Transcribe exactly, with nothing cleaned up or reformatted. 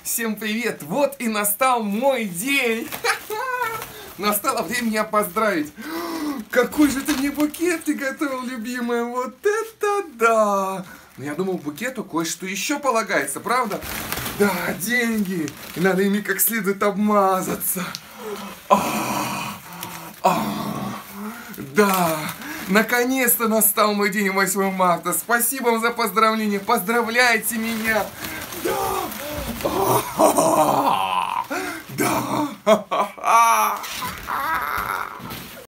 Всем привет! Вот и настал мой день! Настало время меня поздравить! Какой же ты мне букет приготовил, любимая! Вот это да! Но я думал, букету кое-что еще полагается, правда? Да, деньги! И надо ими как следует обмазаться! А, а, да! Наконец-то настал мой день, восьмое марта! Спасибо вам за поздравление! Поздравляйте меня! Да! Да!